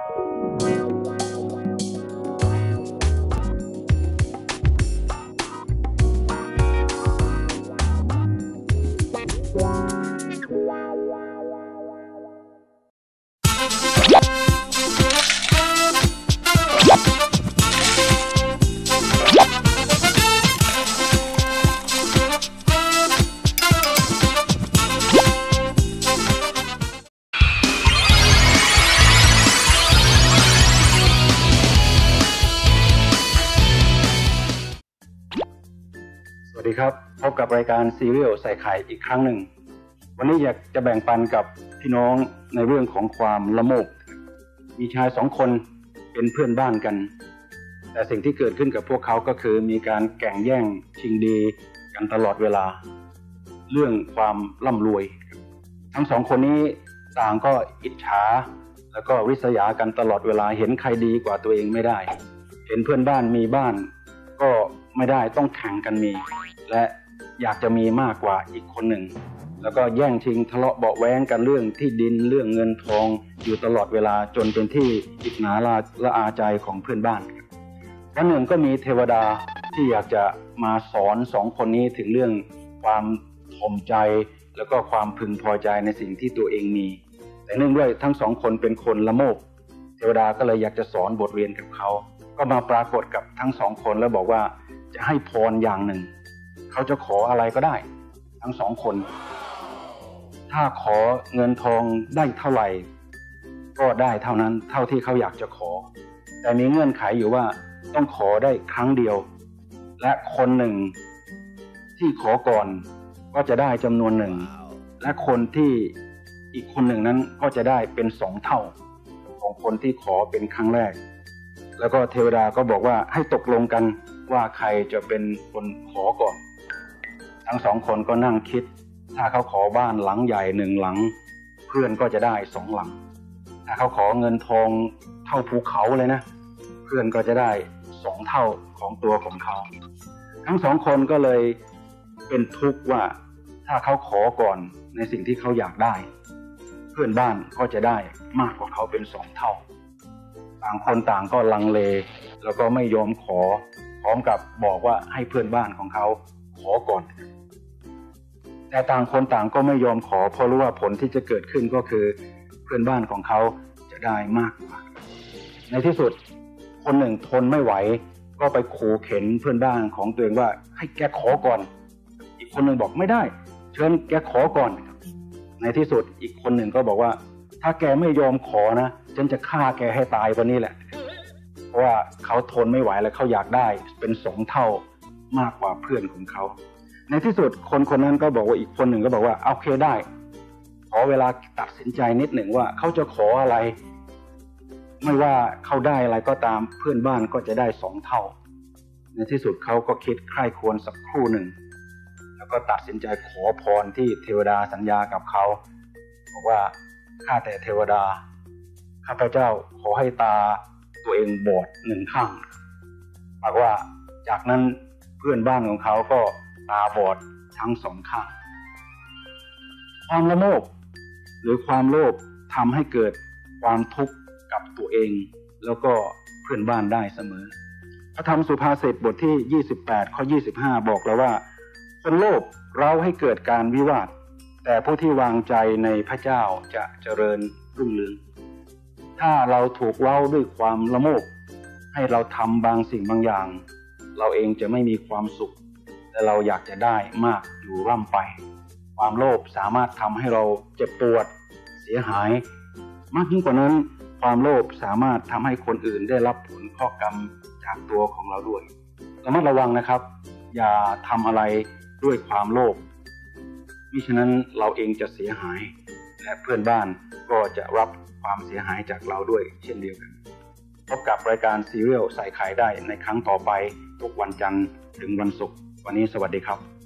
สวัสดีครับพบกับรายการซีเรียลใส่ไข่อีกครั้งหนึ่งวันนี้อยากจะแบ่งปันกับพี่น้องในเรื่องของความละโมบมีชายสองคนเป็นเพื่อนบ้านกันแต่สิ่งที่เกิดขึ้นกับพวกเขาก็คือมีการแข่งแย่งชิงดีกันตลอดเวลาเรื่องความร่ำรวยทั้งสองคนนี้ต่างก็อิจฉาแล้วก็ริษยากันตลอดเวลาเห็นใครดีกว่าตัวเองไม่ได้เห็นเพื่อนบ้านมีบ้านก็ไม่ได้ต้องแข่งกันมีและอยากจะมีมากกว่าอีกคนหนึ่งแล้วก็แย่งชิงทะเลาะเบาะแว้งกันเรื่องที่ดินเรื่องเงินทองอยู่ตลอดเวลาจนเป็นที่อิจฉาละอาใจของเพื่อนบ้านวันหนึ่งก็มีเทวดาที่อยากจะมาสอนสองคนนี้ถึงเรื่องความถ่อมใจแล้วก็ความพึงพอใจในสิ่งที่ตัวเองมีแต่เนื่องด้วยทั้งสองคนเป็นคนละโมบเทวดาก็เลยอยากจะสอนบทเรียนกับเขาก็มาปรากฏกับทั้งสองคนแล้วบอกว่าจะให้พรอย่างหนึ่งเขาจะขออะไรก็ได้ทั้งสองคนถ้าขอเงินทองได้เท่าไหร่ก็ได้เท่านั้นเท่าที่เขาอยากจะขอแต่มีเงื่อนไขอยู่ว่าต้องขอได้ครั้งเดียวและคนหนึ่งที่ขอก่อนก็จะได้จำนวนหนึ่งและคนที่อีกคนหนึ่งนั้นก็จะได้เป็น2 เท่าของคนที่ขอเป็นครั้งแรกแล้วก็เทวดาก็บอกว่าให้ตกลงกันว่าใครจะเป็นคนขอก่อนทั้งสองคนก็นั่งคิดถ้าเขาขอบ้านหลังใหญ่1 หลังเพื่อนก็จะได้2 หลังถ้าเขาขอเงินทองเท่าภูเขาเลยนะเพื่อนก็จะได้2 เท่าของตัวของเขาทั้งสองคนก็เลยเป็นทุกข์ว่าถ้าเขาขอก่อนในสิ่งที่เขาอยากได้เพื่อนบ้านก็จะได้มากกว่าเขาเป็น2 เท่าต่างคนต่างก็ลังเลแล้วก็ไม่ยอมขอพร้อมกับบอกว่าให้เพื่อนบ้านของเขาขอก่อนแต่ต่างคนต่างก็ไม่ยอมขอเพราะรู้ว่าผลที่จะเกิดขึ้นก็คือเพื่อนบ้านของเขาจะได้มากกว่าในที่สุดคนหนึ่งทนไม่ไหวก็ไปขู่เข็นเพื่อนบ้านของตัวเองว่าให้แกขอก่อนอีกคนหนึ่งบอกไม่ได้เชิญแกขอก่อนในที่สุดอีกคนหนึ่งก็บอกว่าถ้าแกไม่ยอมขอนะฉันจะฆ่าแกให้ตายวันนี้แหละเพราะว่าเขาทนไม่ไหวแล้วเขาอยากได้เป็น2 เท่ามากกว่าเพื่อนของเขาในที่สุดคนนั้นก็บอกว่าอีกคนหนึ่งก็บอกว่าโอเคได้ขอเวลาตัดสินใจนิดหนึ่งว่าเขาจะขออะไรไม่ว่าเขาได้อะไรก็ตามเพื่อนบ้านก็จะได้2 เท่าในที่สุดเขาก็คิดใคร่ควรสักครู่หนึ่งแล้วก็ตัดสินใจขอพรที่เทวดาสัญญากับเขาบอกว่าข้าแต่เทวดาข้าพเจ้าขอให้ตาตัวเองบอด1 ข้างหมายว่าจากนั้นเพื่อนบ้านของเขาก็ตาบอดทั้ง2 ข้างความละโมบหรือความโลภทำให้เกิดความทุกข์กับตัวเองแล้วก็เพื่อนบ้านได้เสมอพระธรรมสุภาษิตบทที่28ข้อ25บอกเราว่าคนโลภเร้าให้เกิดการวิวาทแต่ผู้ที่วางใจในพระเจ้าจะเจริญรุ่งเรืองถ้าเราถูกเร้าด้วยความละโมบให้เราทำบางสิ่งบางอย่างเราเองจะไม่มีความสุขแต่เราอยากจะได้มากอยู่ร่ำไปความโลภสามารถทำให้เราเจ็บปวดเสียหายมากยิ่งกว่านั้นความโลภสามารถทำให้คนอื่นได้รับผลข้อกรรมจากตัวของเราด้วยระมัดระวังนะครับอย่าทำอะไรด้วยความโลภมิฉะนั้นเราเองจะเสียหายและเพื่อนบ้านก็จะรับความเสียหายจากเราด้วยเช่นเดียวกันพบกับรายการซีเรียลใส่ไข่ได้ในครั้งต่อไปทุกวันจันทร์ถึงวันศุกร์วันนี้สวัสดีครับ